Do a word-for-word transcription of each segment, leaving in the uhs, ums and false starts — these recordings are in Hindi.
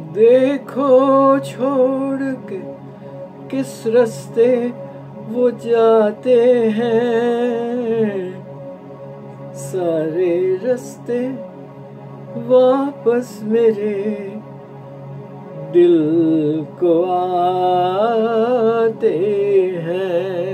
देखो छोड़ के किस रास्ते वो जाते हैं, सारे रास्ते वापस मेरे दिल को आते हैं।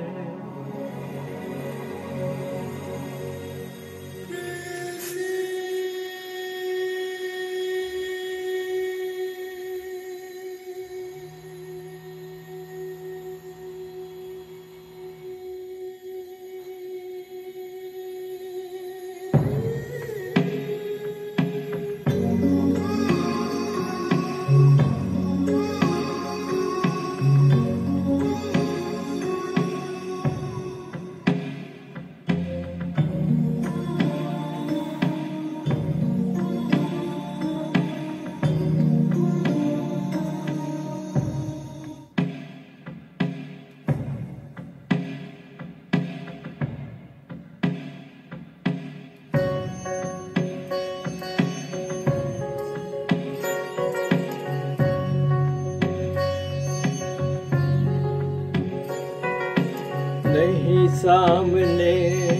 नहीं सामने,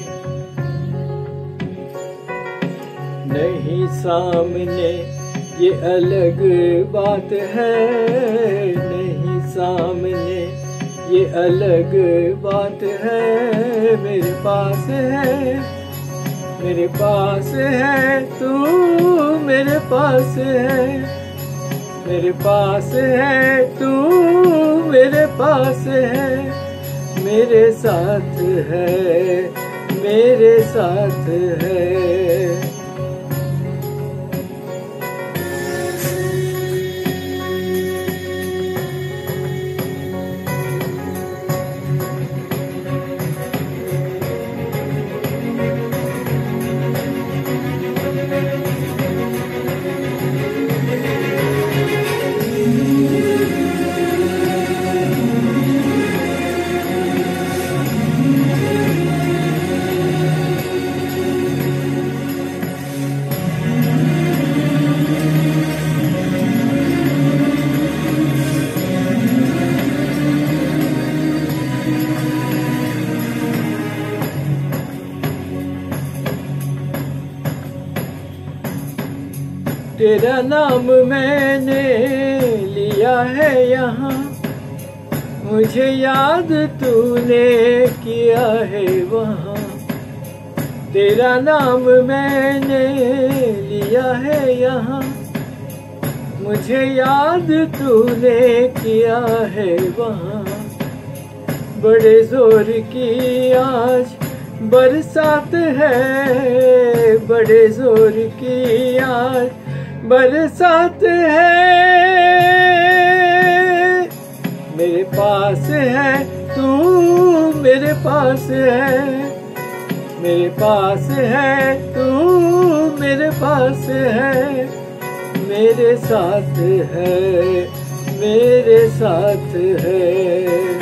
नहीं सामने ये अलग बात है, नहीं सामने ये अलग बात है। मेरे पास है, मेरे पास है तू, मेरे पास है, मेरे पास है तू, मेरे पास है, मेरे साथ है, मेरे साथ है। तेरा नाम मैंने लिया है यहाँ, मुझे याद तूने किया है वहाँ। तेरा नाम मैंने लिया है यहाँ, मुझे याद तूने किया है वहाँ। बड़े जोर की आज बरसात है, बड़े जोर की आज बरसात है। मेरे पास है तू, मेरे पास है, मेरे पास है तू, मेरे पास है, मेरे साथ है, मेरे साथ है।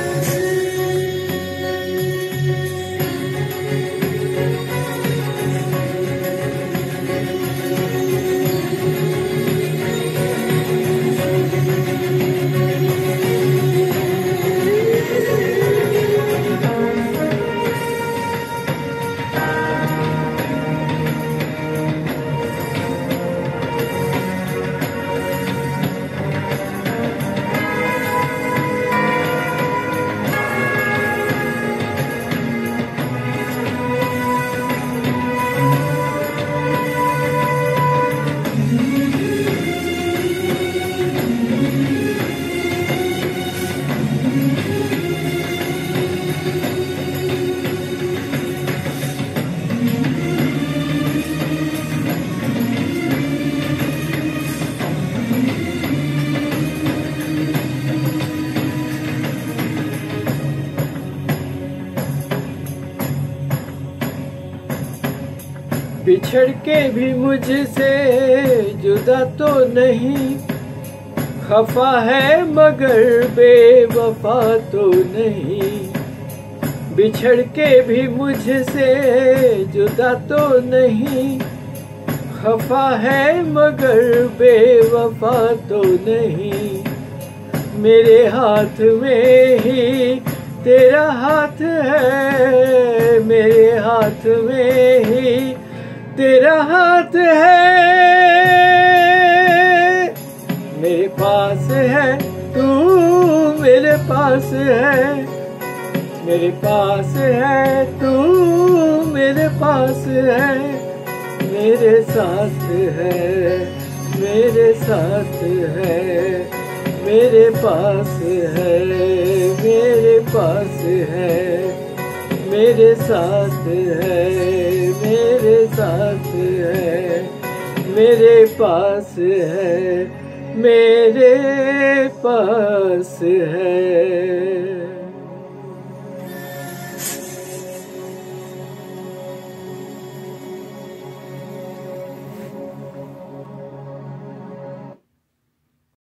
बिछड़ के भी मुझसे जुदा तो नहीं, खफा है मगर बेवफा तो नहीं। बिछड़ के भी मुझसे जुदा तो नहीं, खफा है मगर बेवफा तो नहीं। मेरे हाथ में ही तेरा हाथ है, मेरे हाथ में ही तेरा हाथ है। मेरे पास है तू, मेरे पास है, मेरे पास है तू, मेरे पास है। मेरे साथ है, मेरे साथ है, मेरे पास है, मेरे पास है, मेरे साथ है, मेरे साथ है, मेरे पास है, मेरे पास है।